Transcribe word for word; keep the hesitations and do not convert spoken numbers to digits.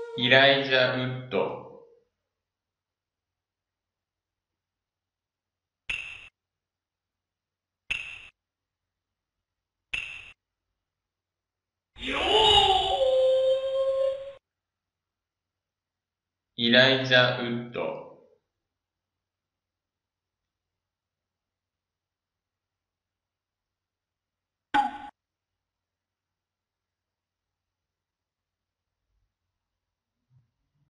イライジャウッド、イライジャウッド。